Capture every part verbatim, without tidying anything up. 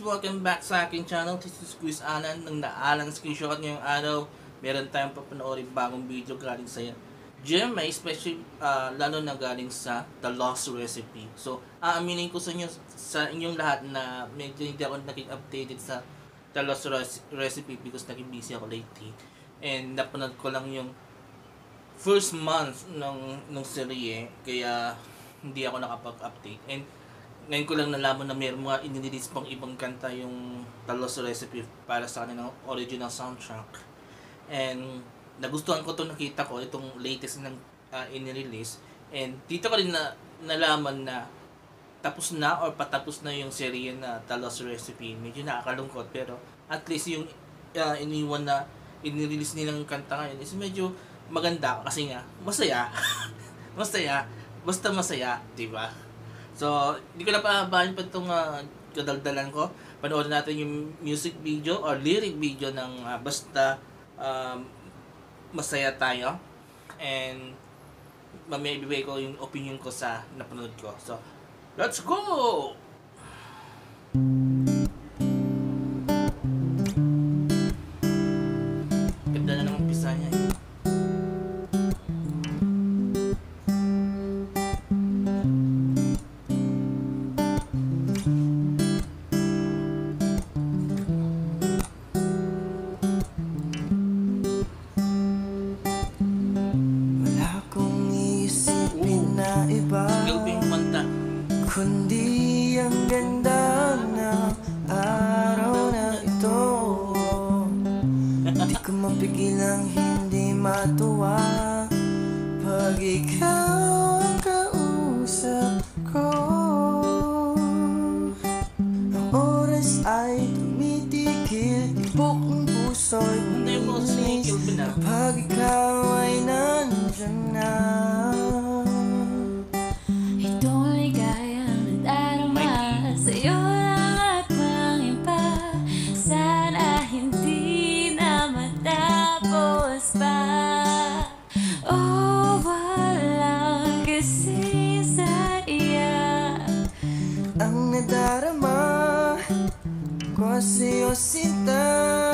welcome back sa aking channel. This is Quiz Alan ng naalang screenshot ngayong araw. Meron tayong papanoorin bagong video galing sa G M A, especially uh, lalo na galing sa The Lost Recipe. So, aaminin ko sa inyo, sa inyong lahat na medyo hindi ako naging updated sa The Lost Recipe because naging busy ako lately. And napanood ko lang yung first month ng, ng serye, kaya hindi ako nakapag-update. And ngayon ko lang nalaman na mayroong mga inililis pang ibang kanta yung The Lost Recipe para sa kanilang original soundtrack. And nagustuhan ko to, nakita ko itong latest ng uh, inililis. And dito ko rin na nalaman na tapos na or patapos na yung serye na The Lost Recipe. Medyo nakakalungkot pero at least yung uh, iniwan na inililis nilang kanta ngayon is medyo maganda kasi nga masaya. masaya. Basta masaya, di ba? So, hindi ko na pahabahin pa itong uh, kadaldalan ko. Panoorin natin yung music video or lyric video ng uh, Basta um, Masaya Tayo. And mamaya ibibigay ko yung opinion ko sa napanood ko. So, let's go! Ganda na ng umpisa niya eh. Kundi ang ganda ng araw na ito. Di ko mapigilang hindi matuwa pag ikaw ang kausap ko. Ang oras ay tumitigil, tibok ng puso'y umiinis kapag ikaw ay nandyan na. Ang nadarama ko sa'yo, sinta.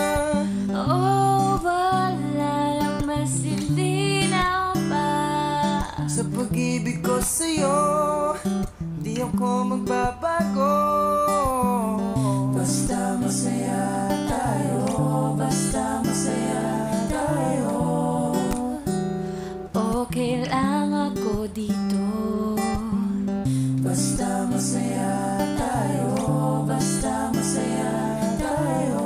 Oh, wala lang mas hindi na pa. Sa pag-ibig ko sa'yo, di ako magbabago. Basta masaya tayo, basta masaya tayo. Okay lang ako dito. Basta masaya tayo, basta masaya tayo.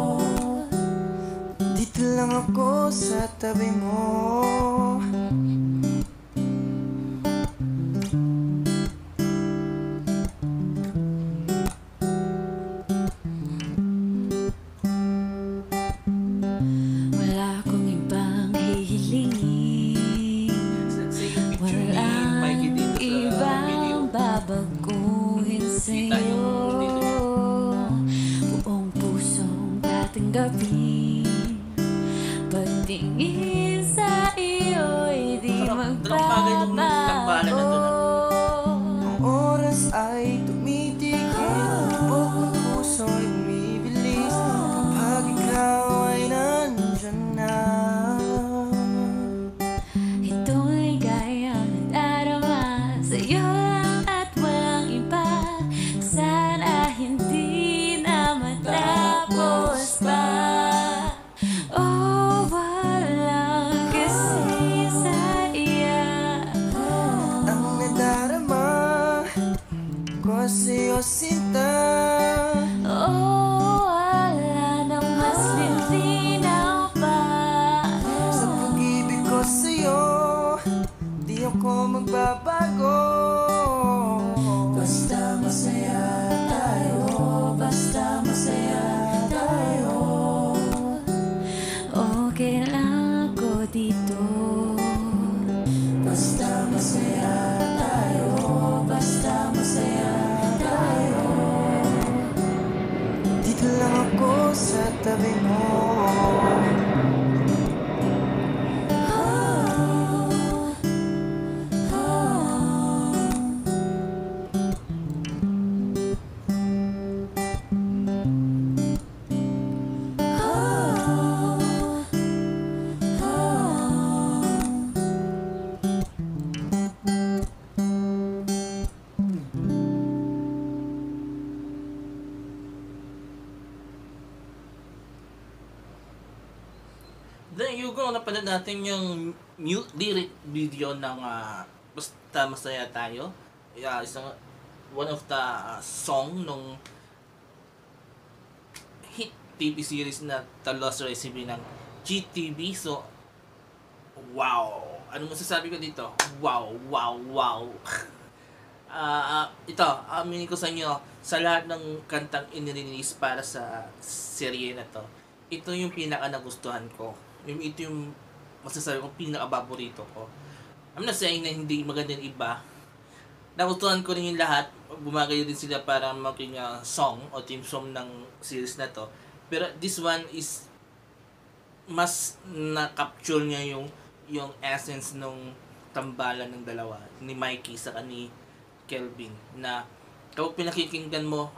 Dito lang ako sa tabi mo. Wala akong ibang hihilingin, walang ibang babaguhin sa'yo. Buong pusong tatanggapin, pagtingin sa iyo'y di magbabago. Ang oras ay tumitigil, tibok ng puso'y bumibilis kapag ikaw ay nandyan na. Ito'y gaya ng darama sa'yo lang at walang iba. Sana hindi na matapos pa. Oh, walang kasi saya. Ang nadarama ko sa'yo, sinta. Oh, wala nang mas lilinaw pa. Sa pag-ibig ko sa'yo, di ako magbabago. Basta masaya tayo, basta masaya tayo. Okay lang ako dito. Basta masaya tayo, basta masaya tayo. Dito lang ako sa tabi mo. Then you go, napanood natin yung mu- lyric video ng ah, Basta Masaya Tayo. Yeah, isang one of the ah, song nung hit T V series na The Lost Recipe ng G T V. So, wow! Anong masasabi ko dito? Wow, wow, wow! Ah, ah, ito, aminin ko sa inyo, sa lahat ng kantang inirelease para sa serye na to, ito yung pinaka nagustuhan ko. Yung ito yung masasabi ko pinaka paborito ko. I'm not saying na hindi maganda yung iba. Nagustuhan ko rin yung lahat. Bumagay din sila para maging uh, song o theme song ng series na to. Pero this one is mas na-capture niya yung yung essence nung tambalan ng dalawa ni Mikey sa ni Kelvin, na kapag pinakikinggan mo,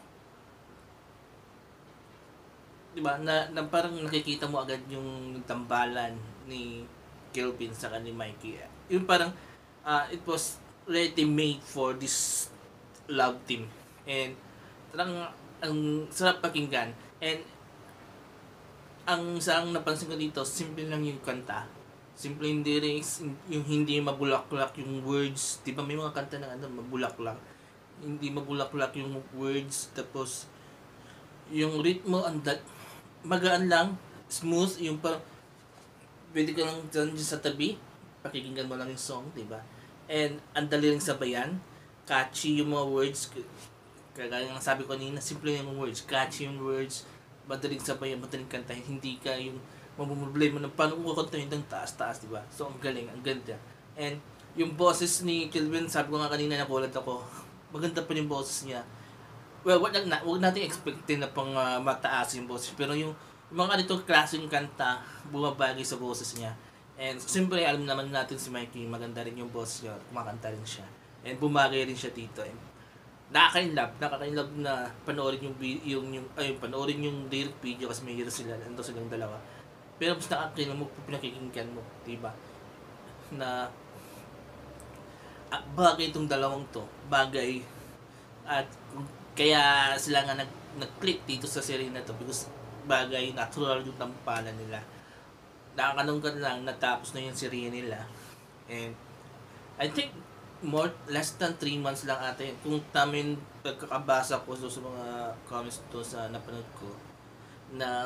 di ba, na, na parang nakikita mo agad yung tambalan ni Kelvin sa ni Mikey. Yung parang uh, it was ready made for this love team, and parang ang sarap pakinggan. And ang isang napansin ko dito, simple lang yung kanta. Simple yung lyrics, yung hindi mabulaklak yung words. Di ba may mga kanta na ano, mabulaklak. Hindi mabulaklak yung words. Tapos, yung ritmo, andat, magaan lang, smooth, yung parang, pwede ka lang dyan sa tabi, pakikinggan mo lang yung song, di ba? And, ang dali rin sabayan, catchy yung mga words, kagaya ng sabi ko kanina, simple yung words, catchy yung words, madaling sabayan, madaling kantahin, hindi ka yung mamumblame mo ng paano mo kantahin ng taas-taas, di ba? So, ang galing, ang ganda. And, yung boses ni Kelvin, sabi ko nga kanina, nakulat ako, maganda pa yung boses niya. Well, wag, na, wag natin expectin na pang uh, mataas yung boses, pero yung, yung mga ganitong klaseng kanta, bumabagay sa boses niya. And, siyempre, alam naman natin si Mikey, maganda rin yung boses niya, kumakanta rin siya. And, bumagay rin siya dito. And, nakaka-inlove, nakaka-inlove na panoorin yung, yung, yung, ay, panoorin yung lyric video kasi may hero sila, ando silang dalawa. Pero mas nakakailan mo kung pinakikinggan mo, diba? Na ah, bagay itong dalawang to, bagay, at kaya sila nga nag, nag-click dito sa series na to because bagay, natural yung tampalan nila. Nakakalungkot lang, natapos na yung series nila. And I think more, less than three months lang ata yun. Kung tamin pagkakabasa ko so, sa mga comments to sa napanood ko, na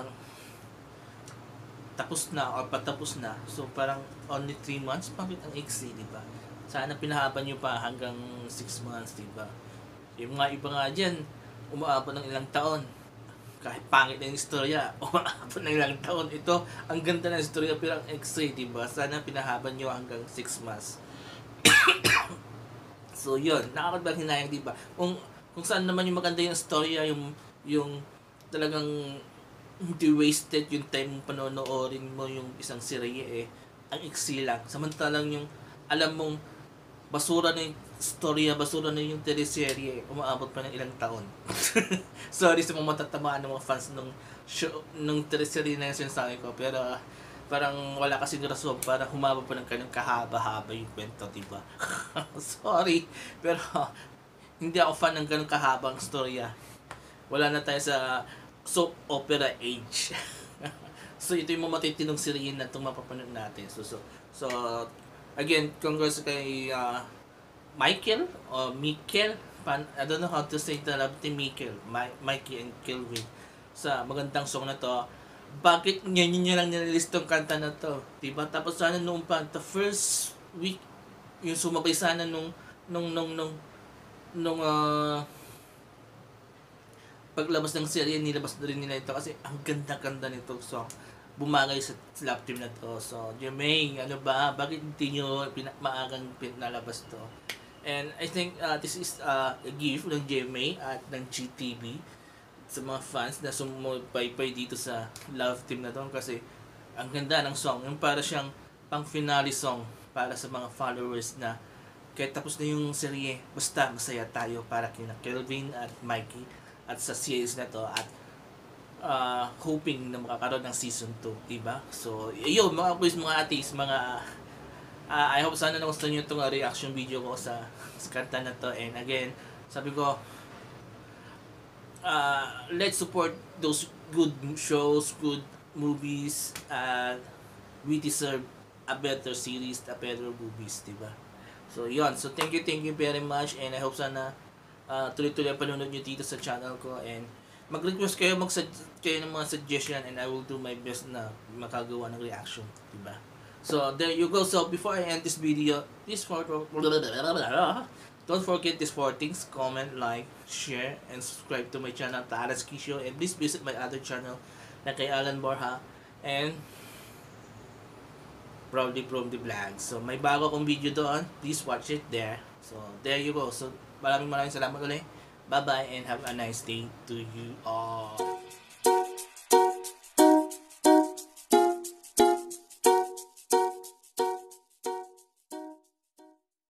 tapos na or patapos na. So parang only three months, bakit ang iksi, di ba? Sana pinahaban nyo pa hanggang six months, di ba? Yung mga iba nga dyan, umaabot ng ilang taon. Kahit pangit na yung istorya, umaabot ng ilang taon. Ito, ang ganda ng istorya pero ang iksi, di ba? Sana pinahaban nyo hanggang six months. So yun, nakakabang hinayang, di ba? Kung, kung saan naman yung maganda yung istorya, yung, yung talagang hindi wasted yung time mong panonoorin mo yung isang serye eh, ang iksi lang. Samantalang yung alam mong basura na yung storya, basura na yung teleserye, umaabot pa ng ilang taon. Sorry sa mga matatamaan ng mga fans ng show, ng teleserye na yung sinasabi ko, pero parang wala kasing rason para humaba pa ng kanyang kahaba-haba yung kwento, diba? Sorry, pero hindi ako fan ng ganun kahabang storya. Wala na tayo sa soap opera age. So ito yung mga matitinong serye na itong mapapanood natin. So, so, so again, congrats kay uh, Michael or Mikel. Pan, I don't know how to say the love team Mikel, My, Mikey and Kelvin sa magandang song na to. Bakit nyo nyo lang nililist tong kanta na to? Diba? Tapos sana noong pa, the first week, yung sumabay sana nung, nung, nung, nung, nung, uh, paglabas ng serye, nilabas na rin nila ito kasi ang ganda-ganda nito. So, bumagay sa love team na to. So, Jermaine, ano ba? Bakit hindi nyo pina- maagang pinalabas to? And I think uh, this is uh, a gift ng Jermaine at ng G T V sa mga fans na sumupaypay dito sa love team na to kasi ang ganda ng song. Yung para siyang pang finale song para sa mga followers na kahit tapos na yung serye, basta masaya tayo para kina Kelvin at Mikey at sa series na to at uh, hoping na makakaroon ng season two, diba? So, yun, mga quiz, mga atis, mga uh, I hope sana nagustuhan nyo itong uh, reaction video ko sa, sa kanta na to. And again, sabi ko uh, let's support those good shows, good movies, uh, we deserve a better series, a better movies, diba? So, yon. So, thank you, thank you very much. And I hope sana uh, tuloy-tuloy ang panunod nyo dito sa channel ko. And mag-request kayo, mag kayo ng mga suggestion, and I will do my best na makagawa ng reaction, diba? So, there you go. So, before I end this video, please for don't forget these four things: comment, like, share, and subscribe to my channel, Taras Kisho. And please visit my other channel na kay Alan Borja and Proudly from the Vlog. So, may bago akong video doon. Please watch it there. So, there you go. So, maraming maraming salamat ulit. Bye-bye and have a nice day to you all.